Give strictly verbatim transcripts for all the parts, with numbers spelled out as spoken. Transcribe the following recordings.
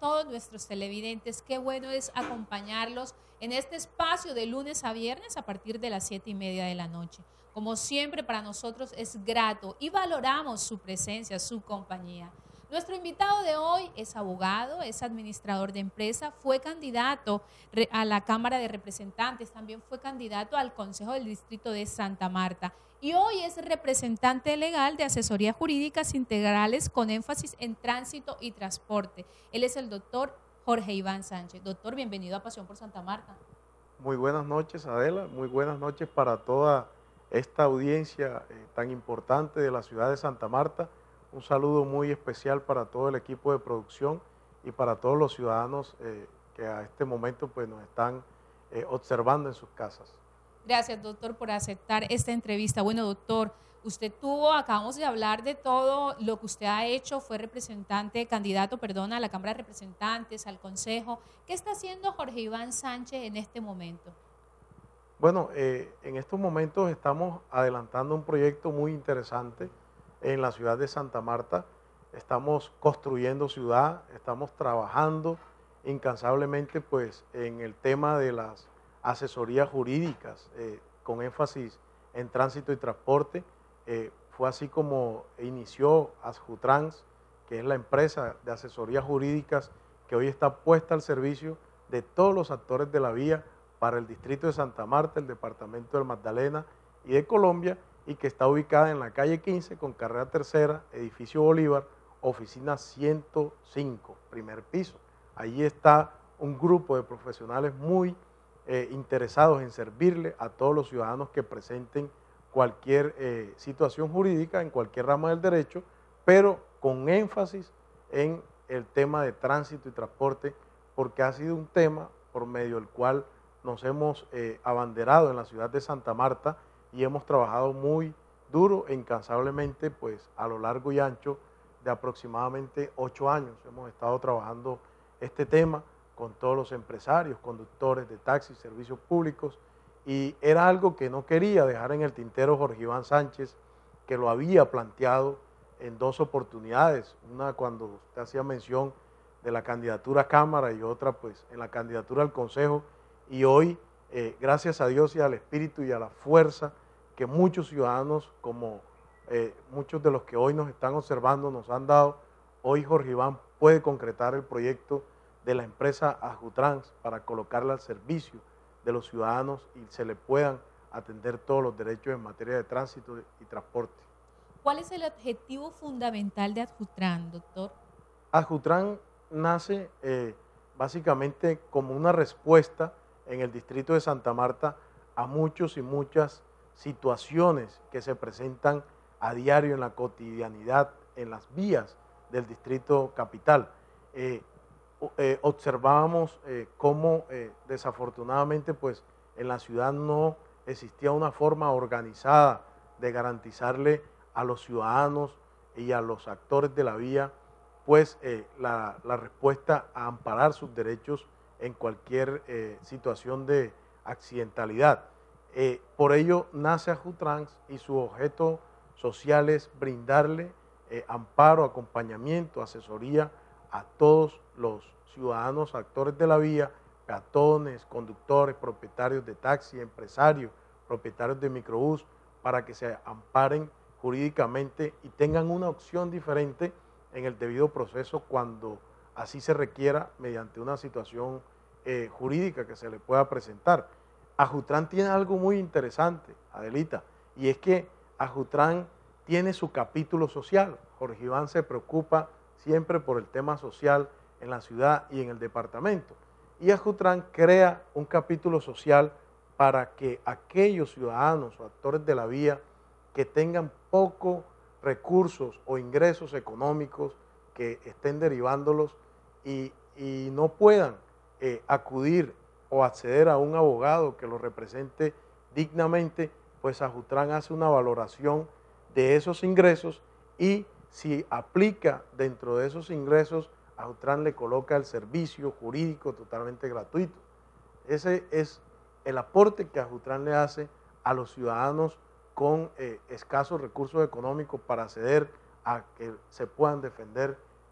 todos nuestros televidentes. Qué bueno es acompañarlos en este espacio de lunes a viernes a partir de las siete y media de la noche. Como siempre, para nosotros es grato y valoramos su presencia, su compañía. Nuestro invitado de hoy es abogado, es administrador de empresa, fue candidato a la Cámara de Representantes, también fue candidato al Consejo del Distrito de Santa Marta y hoy es representante legal de asesorías jurídicas integrales con énfasis en tránsito y transporte. Él es el doctor Jorge Iván Sánchez. Doctor, bienvenido a Pasión por Santa Marta. Muy buenas noches, Adela, muy buenas noches para toda esta audiencia eh, tan importante de la ciudad de Santa Marta. Un saludo muy especial para todo el equipo de producción y para todos los ciudadanos eh, que a este momento pues, nos están eh, observando en sus casas. Gracias, doctor, por aceptar esta entrevista. Bueno, doctor, usted tuvo, acabamos de hablar de todo lo que usted ha hecho, fue representante, candidato, perdón, a la Cámara de Representantes, al Consejo. ¿Qué está haciendo Jorge Iván Sánchez en este momento? Bueno, eh, en estos momentos estamos adelantando un proyecto muy interesante en la ciudad de Santa Marta. Estamos construyendo ciudad, estamos trabajando incansablemente pues, en el tema de las asesorías jurídicas, eh, con énfasis en tránsito y transporte. Eh, fue así como inició Asjutrans, que es la empresa de asesorías jurídicas que hoy está puesta al servicio de todos los actores de la vía para el distrito de Santa Marta, el departamento del Magdalena y de Colombia, y que está ubicada en la calle quince con carrera tercera, edificio Bolívar, oficina ciento cinco, primer piso. Allí está un grupo de profesionales muy eh, interesados en servirle a todos los ciudadanos que presenten cualquier eh, situación jurídica en cualquier rama del derecho, pero con énfasis en el tema de tránsito y transporte, porque ha sido un tema por medio del cual nos hemos eh, abanderado en la ciudad de Santa Marta y hemos trabajado muy duro e incansablemente pues a lo largo y ancho de aproximadamente ocho años. Hemos estado trabajando este tema con todos los empresarios, conductores de taxis, servicios públicos, y era algo que no quería dejar en el tintero Jorge Iván Sánchez, que lo había planteado en dos oportunidades, una cuando usted hacía mención de la candidatura a Cámara y otra pues en la candidatura al Consejo. Y hoy, eh, gracias a Dios y al Espíritu y a la fuerza que muchos ciudadanos, como eh, muchos de los que hoy nos están observando, nos han dado, hoy Jorge Iván puede concretar el proyecto de la empresa Asjutrans para colocarla al servicio de los ciudadanos y se le puedan atender todos los derechos en materia de tránsito y transporte. ¿Cuál es el objetivo fundamental de Asjutrans, doctor? Asjutrans nace eh, básicamente como una respuesta en el distrito de Santa Marta a muchos y muchas situaciones que se presentan a diario en la cotidianidad, en las vías del distrito capital. Eh, eh, observábamos eh, cómo eh, desafortunadamente pues, en la ciudad no existía una forma organizada de garantizarle a los ciudadanos y a los actores de la vía pues eh, la, la respuesta a amparar sus derechos en cualquier eh, situación de accidentalidad. Eh, por ello nace Asjutrans y su objeto social es brindarle eh, amparo, acompañamiento, asesoría a todos los ciudadanos, actores de la vía, peatones, conductores, propietarios de taxi, empresarios, propietarios de microbús, para que se amparen jurídicamente y tengan una opción diferente en el debido proceso cuando así se requiera mediante una situación eh, jurídica que se le pueda presentar. Asjutrans tiene algo muy interesante, Adelita, y es que Asjutrans tiene su capítulo social. Jorge Iván se preocupa siempre por el tema social en la ciudad y en el departamento. Y Asjutrans crea un capítulo social para que aquellos ciudadanos o actores de la vía que tengan poco recursos o ingresos económicos que estén derivándolos y, y no puedan eh, acudir o acceder a un abogado que los represente dignamente, pues Asjutrans hace una valoración de esos ingresos y si aplica dentro de esos ingresos, Asjutrans le coloca el servicio jurídico totalmente gratuito. Ese es el aporte que Asjutrans le hace a los ciudadanos con eh, escasos recursos económicos para acceder a que se puedan defender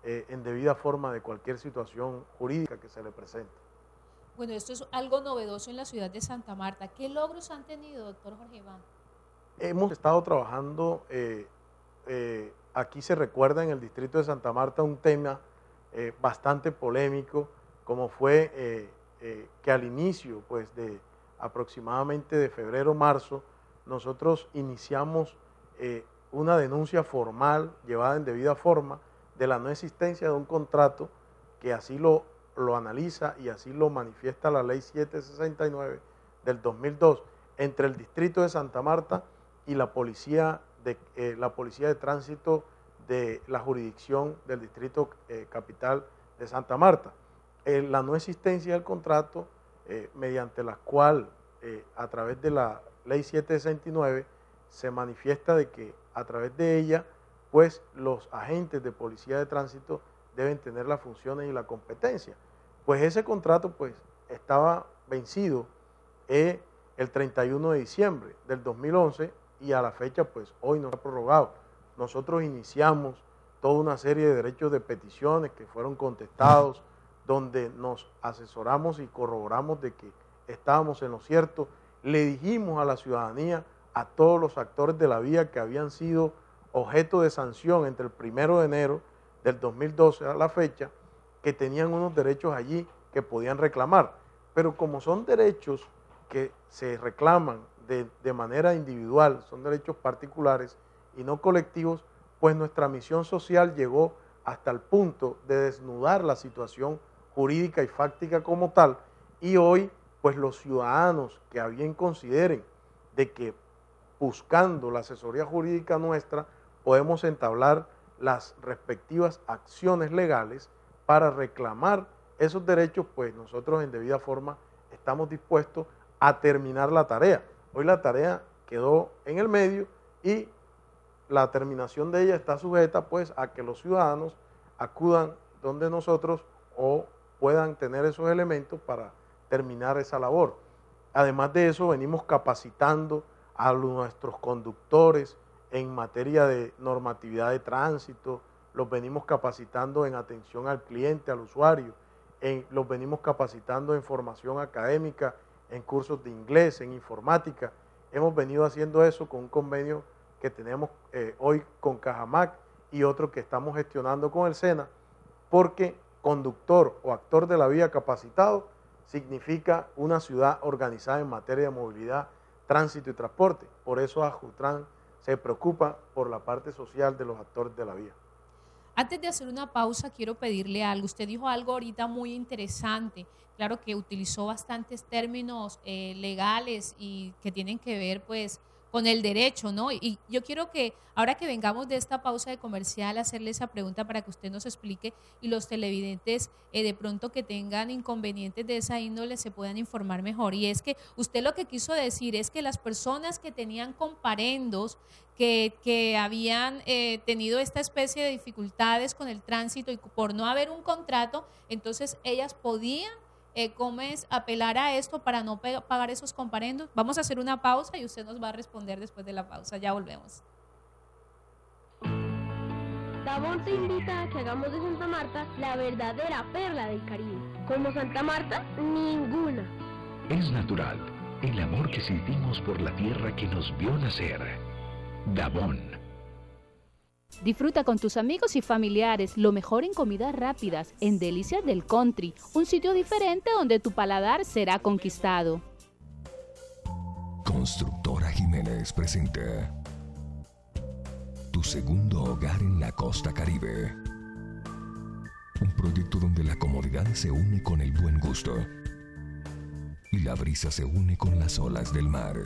eh, en debida forma de cualquier situación jurídica que se le presente. Bueno, esto es algo novedoso en la ciudad de Santa Marta. ¿Qué logros han tenido, doctor Jorge Iván? Hemos estado trabajando, eh, eh, aquí se recuerda en el distrito de Santa Marta un tema eh, bastante polémico, como fue eh, eh, que al inicio pues, de aproximadamente de febrero marzo, nosotros iniciamos eh, una denuncia formal llevada en debida forma de la no existencia de un contrato que así lo, lo analiza y así lo manifiesta la ley setecientos sesenta y nueve del dos mil dos entre el distrito de Santa Marta y la policía de, eh, la policía de tránsito de la jurisdicción del distrito eh, capital de Santa Marta. Eh, la no existencia del contrato eh, mediante la cual eh, a través de la ley setecientos sesenta y nueve se manifiesta de que a través de ella pues los agentes de policía de tránsito deben tener las funciones y la competencia. Pues ese contrato pues estaba vencido eh, el treinta y uno de diciembre del dos mil once y a la fecha pues hoy no se ha prorrogado. Nosotros iniciamos toda una serie de derechos de peticiones que fueron contestados, donde nos asesoramos y corroboramos de que estábamos en lo cierto. Le dijimos a la ciudadanía, a todos los actores de la vía que habían sido objeto de sanción entre el primero de enero del dos mil doce a la fecha, que tenían unos derechos allí que podían reclamar. Pero como son derechos que se reclaman de, de manera individual, son derechos particulares y no colectivos, pues nuestra misión social llegó hasta el punto de desnudar la situación jurídica y fáctica como tal, y hoy pues los ciudadanos que a bien consideren de que buscando la asesoría jurídica nuestra podemos entablar las respectivas acciones legales para reclamar esos derechos, pues nosotros en debida forma estamos dispuestos a terminar la tarea. Hoy la tarea quedó en el medio y la terminación de ella está sujeta pues a que los ciudadanos acudan donde nosotros o puedan tener esos elementos para terminar esa labor. Además de eso, venimos capacitando a nuestros conductores en materia de normatividad de tránsito, los venimos capacitando en atención al cliente, al usuario, en, los venimos capacitando en formación académica, en cursos de inglés, en informática. Hemos venido haciendo eso con un convenio que tenemos eh, hoy con Cajamac y otro que estamos gestionando con el SENA, porque conductor o actor de la vía capacitado significa una ciudad organizada en materia de movilidad, tránsito y transporte. Por eso Ajutran se preocupa por la parte social de los actores de la vía. Antes de hacer una pausa, quiero pedirle algo. Usted dijo algo ahorita muy interesante. Claro que utilizó bastantes términos eh, legales y que tienen que ver, pues, con el derecho, ¿no? Y yo quiero que, ahora que vengamos de esta pausa de comercial, hacerle esa pregunta para que usted nos explique y los televidentes eh, de pronto que tengan inconvenientes de esa índole se puedan informar mejor. Y es que usted lo que quiso decir es que las personas que tenían comparendos, que, que habían eh, tenido esta especie de dificultades con el tránsito y por no haber un contrato, entonces ellas podían Eh, ¿cómo es apelar a esto para no pagar esos comparendos? Vamos a hacer una pausa y usted nos va a responder después de la pausa. Ya volvemos. Dabón te invita a que hagamos de Santa Marta la verdadera perla del Caribe. Como Santa Marta, ninguna. Es natural el amor que sentimos por la tierra que nos vio nacer. Dabón. Disfruta con tus amigos y familiares lo mejor en comidas rápidas en Delicias del Country, un sitio diferente donde tu paladar será conquistado. Constructora Jiménez presenta Tu segundo hogar en la costa Caribe. Un proyecto donde la comodidad se une con el buen gusto y la brisa se une con las olas del mar.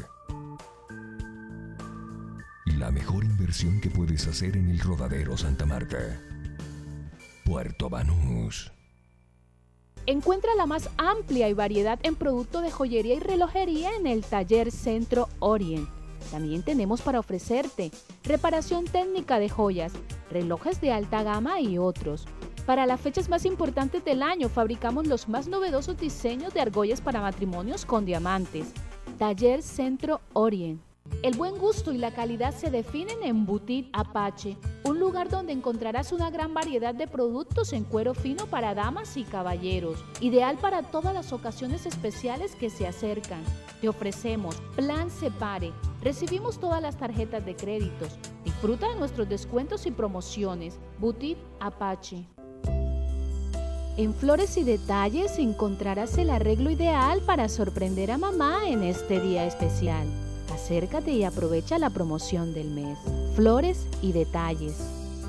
La mejor inversión que puedes hacer en el Rodadero Santa Marta. Puerto Banús. Encuentra la más amplia y variedad en productos de joyería y relojería en el Taller Centro Orient. También tenemos para ofrecerte reparación técnica de joyas, relojes de alta gama y otros. Para las fechas más importantes del año fabricamos los más novedosos diseños de argollas para matrimonios con diamantes. Taller Centro Orient. El buen gusto y la calidad se definen en Boutique Apache, un lugar donde encontrarás una gran variedad de productos en cuero fino para damas y caballeros, ideal para todas las ocasiones especiales que se acercan. Te ofrecemos Plan Separe, recibimos todas las tarjetas de créditos, disfruta de nuestros descuentos y promociones. Boutique Apache. En Flores y Detalles encontrarás el arreglo ideal para sorprender a mamá en este día especial. Acércate y aprovecha la promoción del mes. Flores y Detalles.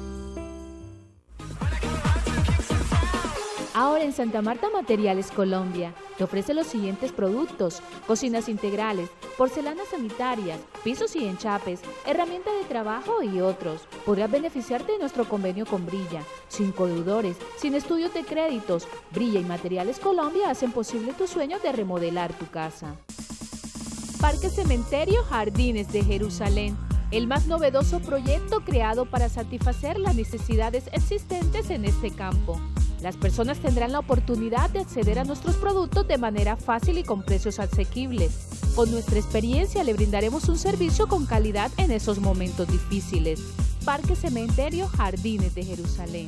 Ahora en Santa Marta Materiales Colombia te ofrece los siguientes productos: cocinas integrales, porcelanas sanitarias, pisos y enchapes, herramientas de trabajo y otros. Podrás beneficiarte de nuestro convenio con Brilla, sin codeudores, sin estudios de créditos. Brilla y Materiales Colombia hacen posible tu sueño de remodelar tu casa. Parque Cementerio Jardines de Jerusalén, el más novedoso proyecto creado para satisfacer las necesidades existentes en este campo. Las personas tendrán la oportunidad de acceder a nuestros productos de manera fácil y con precios asequibles. Con nuestra experiencia le brindaremos un servicio con calidad en esos momentos difíciles. Parque Cementerio Jardines de Jerusalén.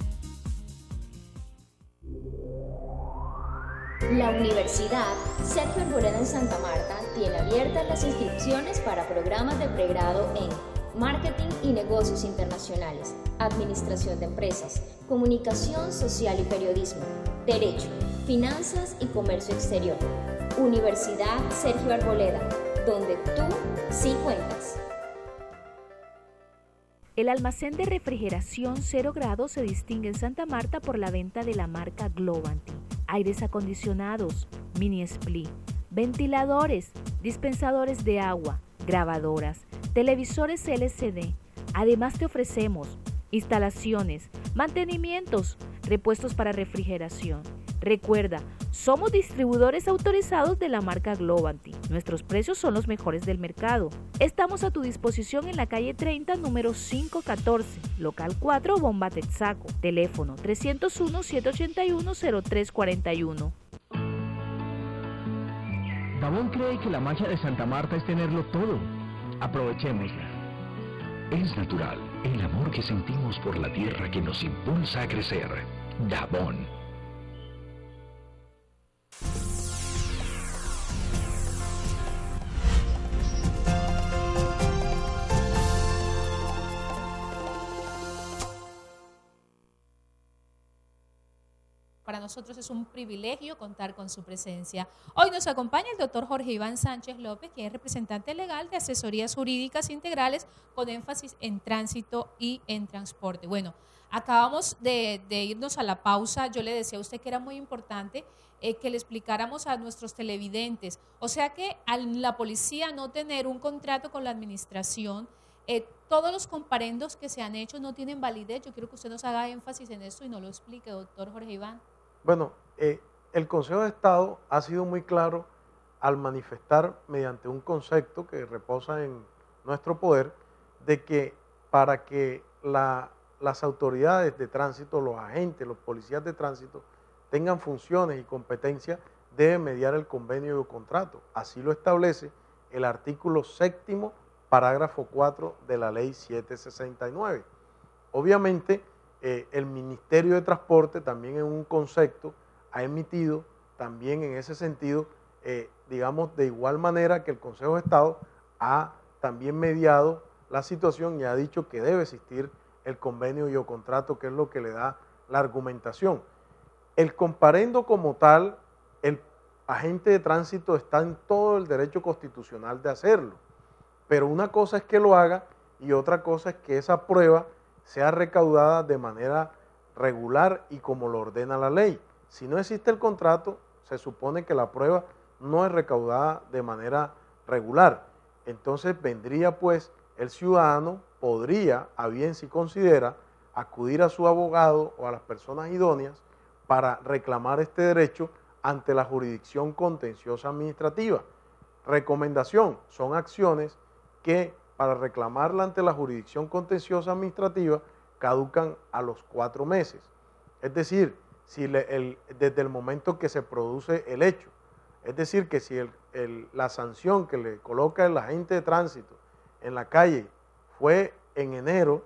La Universidad Sergio Arboleda en Santa Marta tiene abiertas las inscripciones para programas de pregrado en Marketing y Negocios Internacionales, Administración de Empresas, Comunicación Social y Periodismo, Derecho, Finanzas y Comercio Exterior. Universidad Sergio Arboleda, donde tú sí cuentas. El almacén de refrigeración cero grados se distingue en Santa Marta por la venta de la marca Glovanti. Aires acondicionados, mini split, ventiladores, dispensadores de agua, grabadoras, televisores L C D. Además te ofrecemos instalaciones, mantenimientos, repuestos para refrigeración. Recuerda, somos distribuidores autorizados de la marca Glovanti. Nuestros precios son los mejores del mercado. Estamos a tu disposición en la calle treinta, número quinientos catorce, local cuatro, Bomba Texaco. Teléfono trescientos uno, setecientos ochenta y uno, cero tres cuarenta y uno. Dabón cree que la magia de Santa Marta es tenerlo todo. Aprovechémosla. Es natural el amor que sentimos por la tierra que nos impulsa a crecer. Dabón. Para nosotros es un privilegio contar con su presencia. Hoy nos acompaña el doctor Jorge Iván Sánchez López, que es representante legal de asesorías jurídicas integrales con énfasis en tránsito y en transporte. Bueno, acabamos de, de irnos a la pausa. Yo le decía a usted que era muy importante eh, que le explicáramos a nuestros televidentes. O sea que a la policía no tener un contrato con la administración, eh, todos los comparendos que se han hecho no tienen validez. Yo quiero que usted nos haga énfasis en esto y nos lo explique, doctor Jorge Iván. Bueno, eh, el Consejo de Estado ha sido muy claro al manifestar mediante un concepto que reposa en nuestro poder de que para que la, las autoridades de tránsito, los agentes, los policías de tránsito tengan funciones y competencias, debe mediar el convenio o contrato. Así lo establece el artículo séptimo, parágrafo cuatro de la ley setecientos sesenta y nueve. Obviamente, Eh, el Ministerio de Transporte también en un concepto ha emitido también en ese sentido, eh, digamos, de igual manera que el Consejo de Estado ha también mediado la situación y ha dicho que debe existir el convenio y o contrato, que es lo que le da la argumentación. El comparendo como tal, el agente de tránsito está en todo el derecho constitucional de hacerlo, pero una cosa es que lo haga y otra cosa es que esa prueba sea recaudada de manera regular y como lo ordena la ley. Si no existe el contrato, se supone que la prueba no es recaudada de manera regular. Entonces vendría pues el ciudadano, podría, a bien si considera, acudir a su abogado o a las personas idóneas para reclamar este derecho ante la jurisdicción contenciosa administrativa. Recomendación, son acciones que para reclamarla ante la jurisdicción contenciosa administrativa caducan a los cuatro meses. Es decir, si le, el, desde el momento que se produce el hecho. Es decir, que si el, el, la sanción que le coloca el agente de tránsito en la calle fue en enero,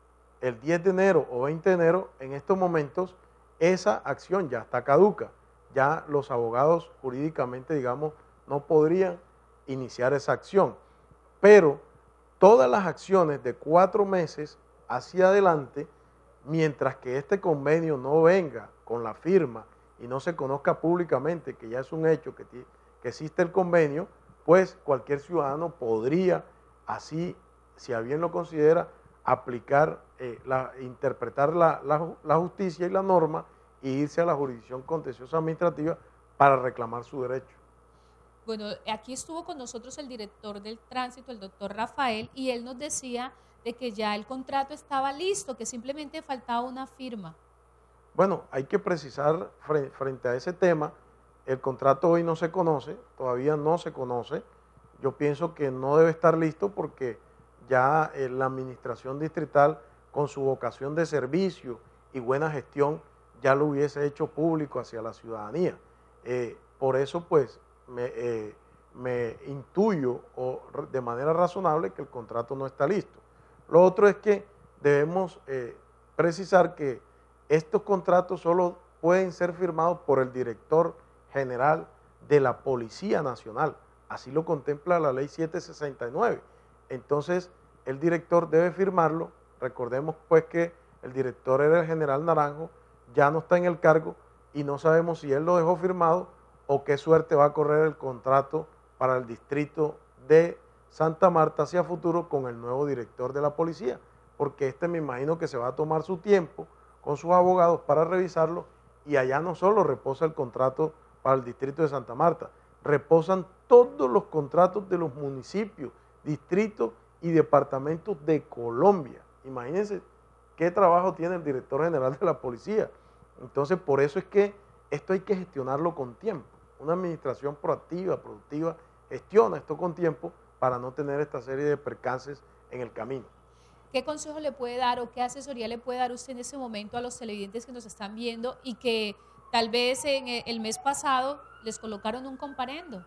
el diez de enero o veinte de enero, en estos momentos esa acción ya está caduca. Ya los abogados jurídicamente, digamos, no podrían iniciar esa acción. Pero todas las acciones de cuatro meses hacia adelante, mientras que este convenio no venga con la firma y no se conozca públicamente que ya es un hecho que, que existe el convenio, pues cualquier ciudadano podría, así, si a bien lo considera, aplicar, eh, la, interpretar la, la, la justicia y la norma e irse a la jurisdicción contenciosa administrativa para reclamar su derecho. Bueno, aquí estuvo con nosotros el director del tránsito, el doctor Rafael, y él nos decía de que ya el contrato estaba listo, que simplemente faltaba una firma. Bueno, hay que precisar frente a ese tema, el contrato hoy no se conoce, todavía no se conoce. Yo pienso que no debe estar listo porque ya eh, la administración distrital, con su vocación de servicio y buena gestión, ya lo hubiese hecho público hacia la ciudadanía. Eh, por eso, pues, me, eh, me intuyo o de manera razonable que el contrato no está listo. Lo otro es que debemos eh, precisar que estos contratos solo pueden ser firmados por el director general de la Policía Nacional. Así lo contempla la ley setecientos sesenta y nueve. Entonces, el director debe firmarlo. Recordemos pues que el director era el general Naranjo, ya no está en el cargo y no sabemos si él lo dejó firmado o qué suerte va a correr el contrato para el distrito de Santa Marta hacia futuro con el nuevo director de la policía, porque este me imagino que se va a tomar su tiempo con sus abogados para revisarlo y allá no solo reposa el contrato para el distrito de Santa Marta, reposan todos los contratos de los municipios, distritos y departamentos de Colombia. Imagínense qué trabajo tiene el director general de la policía. Entonces, por eso es que esto hay que gestionarlo con tiempo. Una administración proactiva, productiva, gestiona esto con tiempo para no tener esta serie de percances en el camino. ¿Qué consejo le puede dar o qué asesoría le puede dar usted en ese momento a los televidentes que nos están viendo y que tal vez en el mes pasado les colocaron un comparendo?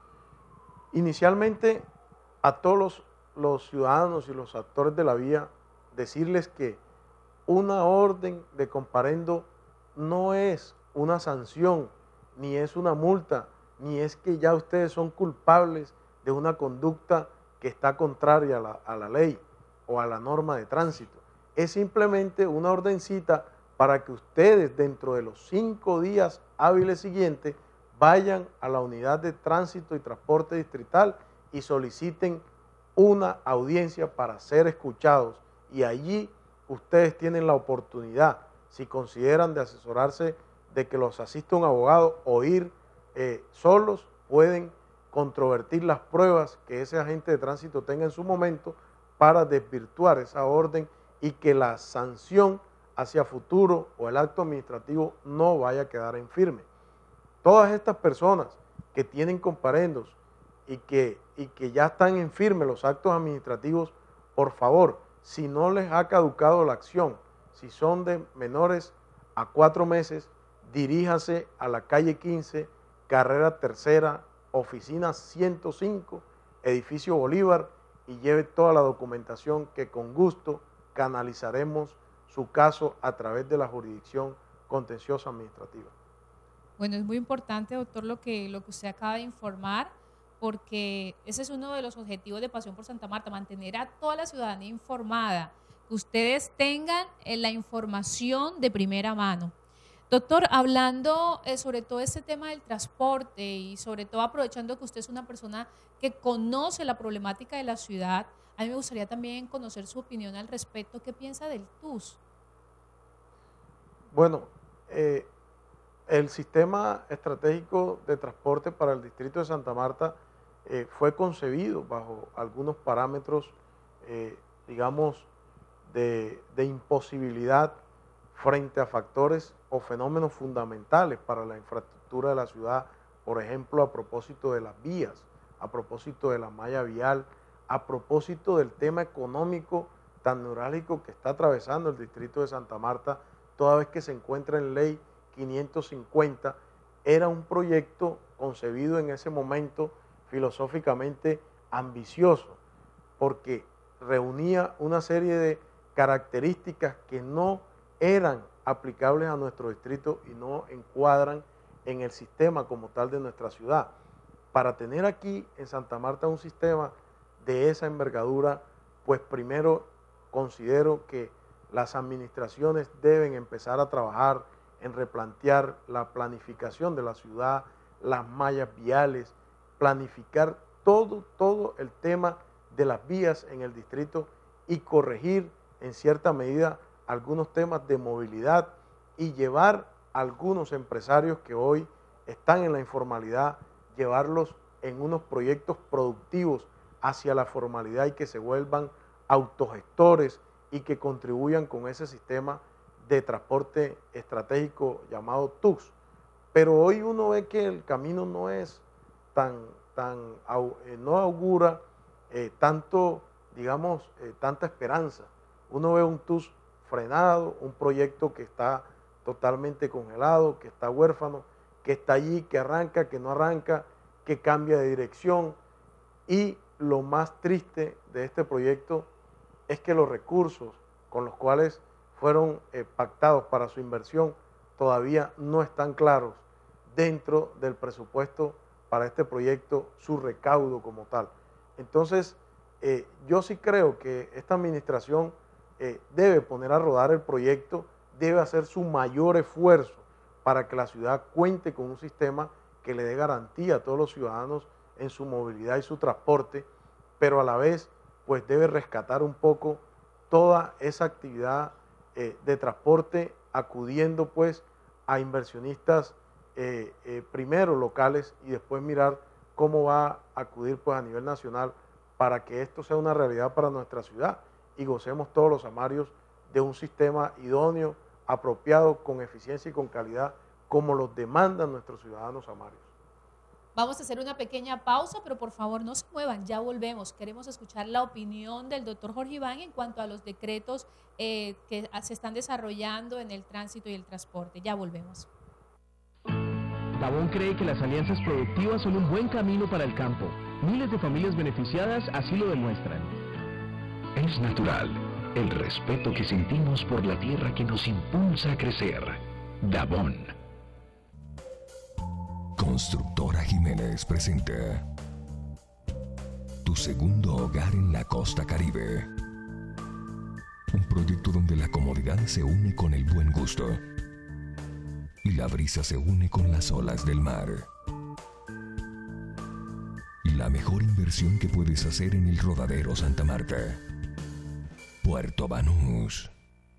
Inicialmente, a todos los, los ciudadanos y los actores de la vía, decirles que una orden de comparendo no es una sanción, ni es una multa, ni es que ya ustedes son culpables de una conducta que está contraria a la, a la ley o a la norma de tránsito. Es simplemente una ordencita para que ustedes dentro de los cinco días hábiles siguientes vayan a la unidad de tránsito y transporte distrital y soliciten una audiencia para ser escuchados y allí ustedes tienen la oportunidad, si consideran de asesorarse de que los asista un abogado o ir eh, solos, pueden controvertir las pruebas que ese agente de tránsito tenga en su momento para desvirtuar esa orden y que la sanción hacia futuro o el acto administrativo no vaya a quedar en firme. Todas estas personas que tienen comparendos y que, y que ya están en firme los actos administrativos, por favor, si no les ha caducado la acción, si son de menores a cuatro meses, diríjase a la calle quince, carrera tercera, oficina ciento cinco, edificio Bolívar, y lleve toda la documentación que con gusto canalizaremos su caso a través de la jurisdicción contenciosa administrativa. Bueno, es muy importante, doctor, lo que, lo que usted acaba de informar, porque ese es uno de los objetivos de Pasión por Santa Marta, mantener a toda la ciudadanía informada, que ustedes tengan la información de primera mano. Doctor, hablando eh, sobre todo este tema del transporte y sobre todo aprovechando que usted es una persona que conoce la problemática de la ciudad, a mí me gustaría también conocer su opinión al respecto. ¿Qué piensa del T U S? Bueno, eh, el sistema estratégico de transporte para el distrito de Santa Marta eh, fue concebido bajo algunos parámetros, eh, digamos, de, de imposibilidad frente a factores o fenómenos fundamentales para la infraestructura de la ciudad, por ejemplo, a propósito de las vías, a propósito de la malla vial, a propósito del tema económico tan neurálgico que está atravesando el distrito de Santa Marta, toda vez que se encuentra en ley quinientos cincuenta, era un proyecto concebido en ese momento filosóficamente ambicioso, porque reunía una serie de características que no eran aplicables a nuestro distrito y no encuadran en el sistema como tal de nuestra ciudad. Para tener aquí en Santa Marta un sistema de esa envergadura, pues primero considero que las administraciones deben empezar a trabajar en replantear la planificación de la ciudad, las mallas viales, planificar todo, todo el tema de las vías en el distrito y corregir en cierta medida algunos temas de movilidad y llevar a algunos empresarios que hoy están en la informalidad, llevarlos en unos proyectos productivos hacia la formalidad y que se vuelvan autogestores y que contribuyan con ese sistema de transporte estratégico llamado T U C S. Pero hoy uno ve que el camino no es tan, tan no augura eh, tanto, digamos, eh, tanta esperanza. Uno ve un T U C S frenado, un proyecto que está totalmente congelado, que está huérfano, que está allí, que arranca, que no arranca, que cambia de dirección. Y lo más triste de este proyecto es que los recursos con los cuales fueron eh, pactados para su inversión todavía no están claros dentro del presupuesto para este proyecto, su recaudo como tal. Entonces, eh, yo sí creo que esta administración eh, debe poner a rodar el proyecto, debe hacer su mayor esfuerzo para que la ciudad cuente con un sistema que le dé garantía a todos los ciudadanos en su movilidad y su transporte, pero a la vez pues debe rescatar un poco toda esa actividad eh, de transporte, acudiendo pues a inversionistas eh, eh, primero locales y después mirar cómo va a acudir pues a nivel nacional para que esto sea una realidad para nuestra ciudad y gocemos todos los amarios de un sistema idóneo, apropiado, con eficiencia y con calidad, como los demandan nuestros ciudadanos amarios. Vamos a hacer una pequeña pausa, pero por favor no se muevan, ya volvemos. Queremos escuchar la opinión del doctor Jorge Iván en cuanto a los decretos eh, que se están desarrollando en el tránsito y el transporte. Ya volvemos. Dabón cree que las alianzas productivas son un buen camino para el campo. Miles de familias beneficiadas así lo demuestran. Es natural el respeto que sentimos por la tierra que nos impulsa a crecer. Dabón. Constructora Jiménez presenta Tu segundo hogar en la costa Caribe. Un proyecto donde la comodidad se une con el buen gusto y la brisa se une con las olas del mar. La mejor inversión que puedes hacer en el Rodadero Santa Marta. Puerto Banús.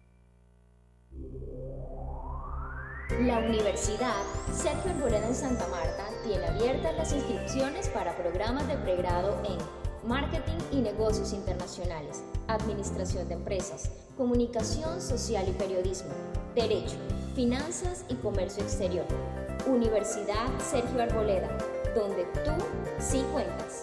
La Universidad Sergio Arboleda en Santa Marta tiene abiertas las inscripciones para programas de pregrado en Marketing y Negocios Internacionales, Administración de Empresas, Comunicación Social y Periodismo, Derecho, Finanzas y Comercio Exterior. Universidad Sergio Arboleda, donde tú sí cuentas.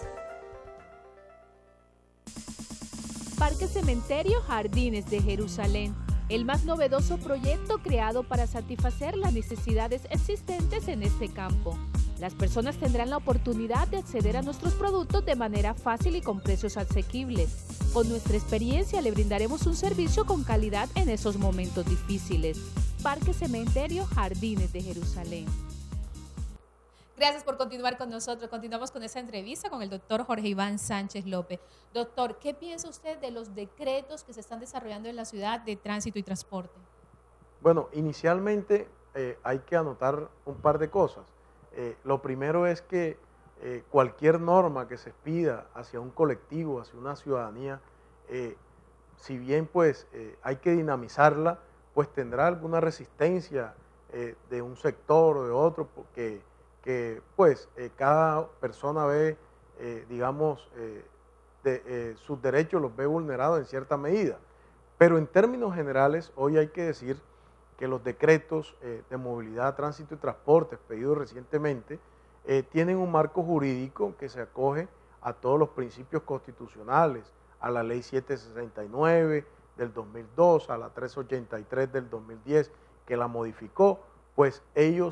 Parque Cementerio Jardines de Jerusalén, el más novedoso proyecto creado para satisfacer las necesidades existentes en este campo. Las personas tendrán la oportunidad de acceder a nuestros productos de manera fácil y con precios asequibles. Con nuestra experiencia le brindaremos un servicio con calidad en esos momentos difíciles. Parque Cementerio Jardines de Jerusalén. Gracias por continuar con nosotros. Continuamos con esa entrevista con el doctor Jorge Iván Sánchez López. Doctor, ¿qué piensa usted de los decretos que se están desarrollando en la ciudad de tránsito y transporte? Bueno, inicialmente eh, hay que anotar un par de cosas. Eh, lo primero es que eh, cualquier norma que se expida hacia un colectivo, hacia una ciudadanía, eh, si bien pues eh, hay que dinamizarla, pues tendrá alguna resistencia eh, de un sector o de otro, porque que pues eh, cada persona ve, eh, digamos, eh, de, eh, sus derechos los ve vulnerados en cierta medida. Pero en términos generales, hoy hay que decir que los decretos eh, de movilidad, tránsito y transporte pedidos recientemente eh, tienen un marco jurídico que se acoge a todos los principios constitucionales, a la ley setecientos sesenta y nueve del dos mil dos, a la trescientos ochenta y tres del dos mil diez, que la modificó, pues ellos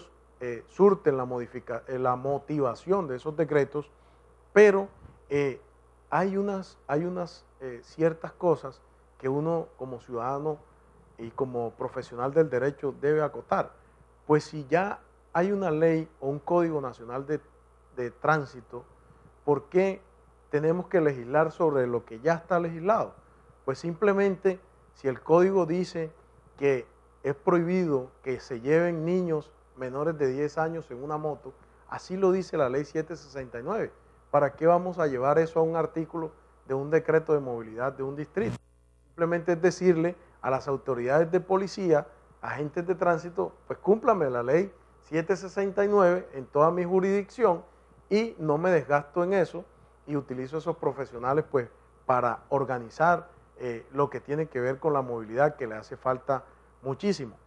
eh, surten la, modifica, eh, la motivación de esos decretos, pero eh, hay unas, hay unas eh, ciertas cosas que uno como ciudadano y como profesional del derecho debe acotar. Pues si ya hay una ley o un código nacional de, de tránsito, ¿por qué tenemos que legislar sobre lo que ya está legislado? Pues simplemente si el código dice que es prohibido que se lleven niños menores de diez años en una moto, así lo dice la ley setecientos sesenta y nueve. ¿Para qué vamos a llevar eso a un artículo de un decreto de movilidad de un distrito? Simplemente es decirle a las autoridades de policía, agentes de tránsito, pues cúmplame la ley setecientos sesenta y nueve en toda mi jurisdicción y no me desgasto en eso y utilizo esos profesionales pues para organizar eh, lo que tiene que ver con la movilidad, que le hace falta muchísimo.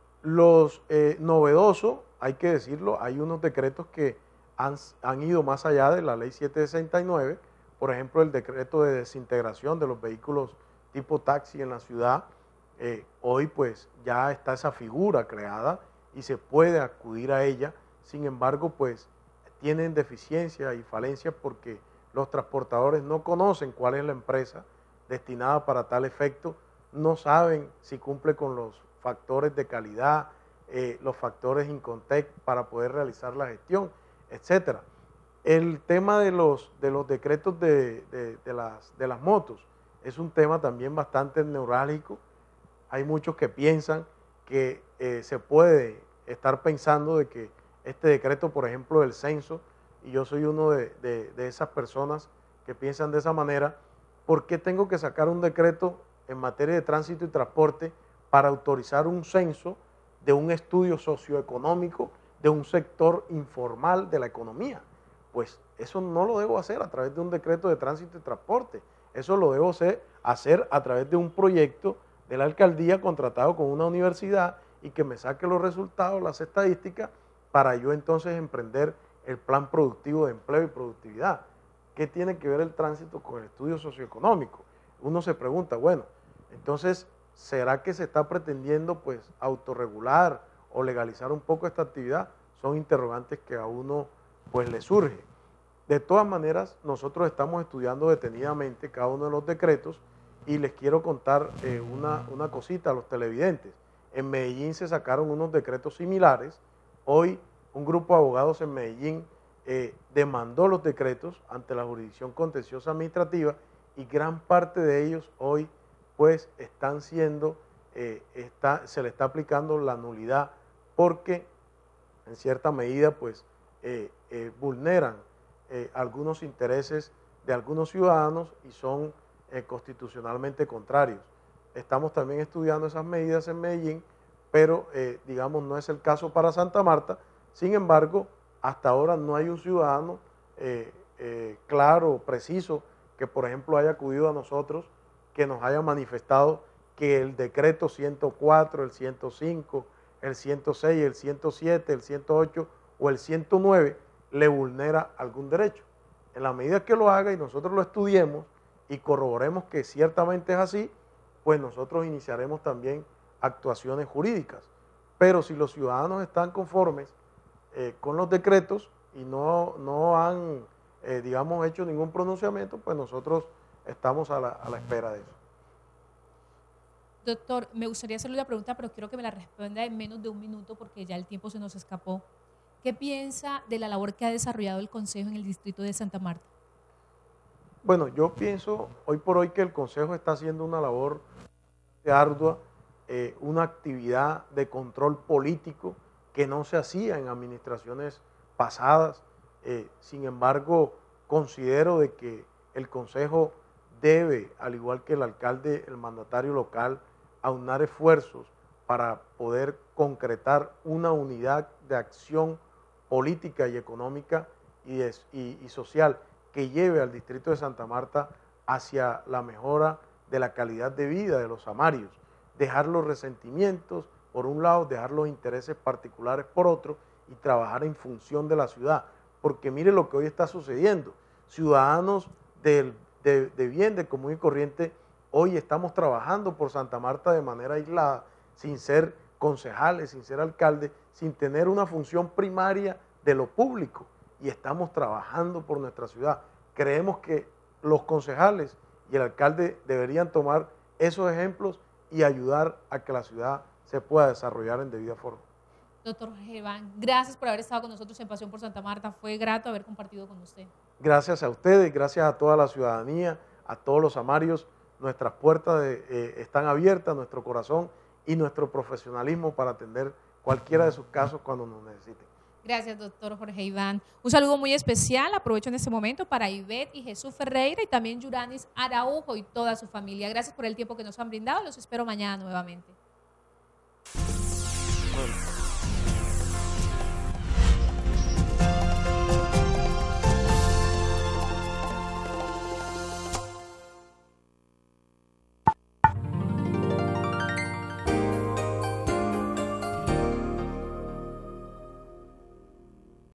Los eh, novedosos, hay que decirlo, hay unos decretos que han, han ido más allá de la ley setecientos sesenta y nueve, por ejemplo el decreto de desintegración de los vehículos tipo taxi en la ciudad. Eh, hoy pues ya está esa figura creada y se puede acudir a ella, sin embargo pues tienen deficiencia y falencias porque los transportadores no conocen cuál es la empresa destinada para tal efecto, no saben si cumple con los factores de calidad, eh, los factores Incontec para poder realizar la gestión, etcétera. El tema de los, de los decretos de, de, de, las, de las motos es un tema también bastante neurálgico. Hay muchos que piensan que eh, se puede estar pensando de que este decreto, por ejemplo, del censo, y yo soy uno de, de, de esas personas que piensan de esa manera, ¿por qué tengo que sacar un decreto en materia de tránsito y transporte para autorizar un censo de un estudio socioeconómico de un sector informal de la economía? Pues eso no lo debo hacer a través de un decreto de tránsito y transporte, eso lo debo hacer a través de un proyecto de la alcaldía contratado con una universidad y que me saque los resultados, las estadísticas, para yo entonces emprender el plan productivo de empleo y productividad. ¿Qué tiene que ver el tránsito con el estudio socioeconómico? Uno se pregunta, bueno, entonces, ¿será que se está pretendiendo pues autorregular o legalizar un poco esta actividad? Son interrogantes que a uno pues le surge. De todas maneras, nosotros estamos estudiando detenidamente cada uno de los decretos y les quiero contar eh, una, una cosita a los televidentes. En Medellín se sacaron unos decretos similares. Hoy un grupo de abogados en Medellín eh, demandó los decretos ante la jurisdicción contenciosa administrativa y gran parte de ellos hoy pues están siendo, eh, está, se le está aplicando la nulidad porque en cierta medida pues eh, eh, vulneran eh, algunos intereses de algunos ciudadanos y son eh, constitucionalmente contrarios. Estamos también estudiando esas medidas en Medellín, pero eh, digamos no es el caso para Santa Marta. Sin embargo, hasta ahora no hay un ciudadano eh, eh, claro, preciso, que por ejemplo haya acudido a nosotros, que nos haya manifestado que el decreto ciento cuatro, el ciento cinco, el ciento seis, el ciento siete, el ciento ocho o el ciento nueve le vulnera algún derecho. En la medida que lo haga y nosotros lo estudiemos y corroboremos que ciertamente es así, pues nosotros iniciaremos también actuaciones jurídicas. Pero si los ciudadanos están conformes eh, con los decretos y no, no han, eh, digamos, hecho ningún pronunciamiento, pues nosotros estamos a la, a la espera de eso. Doctor, me gustaría hacerle una pregunta, pero quiero que me la responda en menos de un minuto porque ya el tiempo se nos escapó. ¿Qué piensa de la labor que ha desarrollado el Consejo en el distrito de Santa Marta? Bueno, yo pienso hoy por hoy que el Consejo está haciendo una labor ardua, eh, una actividad de control político que no se hacía en administraciones pasadas. Eh, sin embargo, considero de que el Consejo debe, al igual que el alcalde, el mandatario local, aunar esfuerzos para poder concretar una unidad de acción política y económica y, es, y, y social que lleve al distrito de Santa Marta hacia la mejora de la calidad de vida de los samarios, dejar los resentimientos por un lado, dejar los intereses particulares por otro y trabajar en función de la ciudad, porque mire lo que hoy está sucediendo, ciudadanos del, de, de bien, de común y corriente, hoy estamos trabajando por Santa Marta de manera aislada, sin ser concejales, sin ser alcaldes, sin tener una función primaria de lo público y estamos trabajando por nuestra ciudad. Creemos que los concejales y el alcalde deberían tomar esos ejemplos y ayudar a que la ciudad se pueda desarrollar en debida forma. Doctor Jorge Iván, gracias por haber estado con nosotros en Pasión por Santa Marta. Fue grato haber compartido con usted. Gracias a ustedes, gracias a toda la ciudadanía, a todos los amarios. Nuestras puertas de, eh, están abiertas, nuestro corazón y nuestro profesionalismo para atender cualquiera de sus casos cuando nos necesiten. Gracias, doctor Jorge Iván. Un saludo muy especial, aprovecho en este momento para Ivette y Jesús Ferreira y también Yuranis Araujo y toda su familia. Gracias por el tiempo que nos han brindado, los espero mañana nuevamente. Bueno.